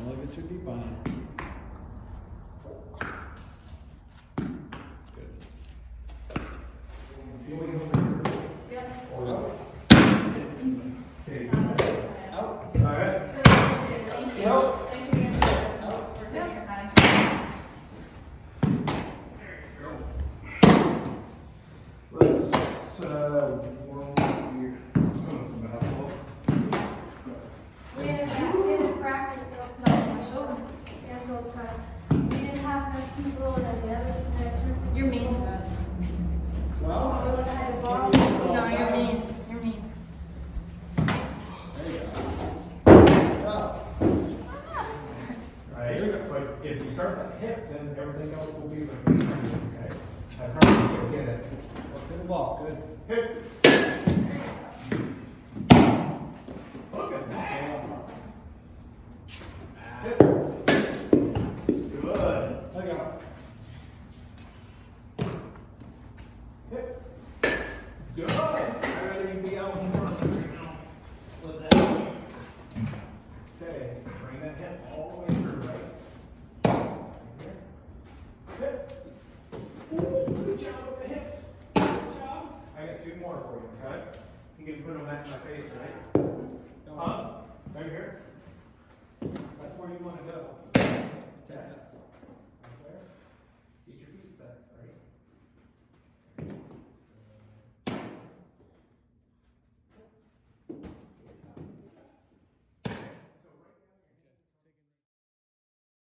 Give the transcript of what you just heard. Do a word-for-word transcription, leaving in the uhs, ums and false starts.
look it too deep on it. Good. Feeling over here. Yep. Or out. Okay. Out. All right. Thank you. Nope. Thank you. Out. Yep. Let's uh, warm up here. Basketball. We didn't, we didn't practice, so, no, my shoulder. Yeah, so, uh, we didn't have enough people and then the other, the next You're mean to that. Well, I would have had a ball. keep it No, outside. you're mean. You're mean. There you go. Right. But if you start at the hip, then everything else will be like, okay. I promise you'll get it. Look at the ball, good. Hip. Look at that. Hip. Good. Look out. Hip. Good. I'd rather you be out in front right now with that. Okay, bring that hip all the way through, right? Here. Hip. Ooh, good job with the hips. Good job. I got two more for you, okay? You can put them back in my face, right? Huh? Right here. That's where you want to go. Take that.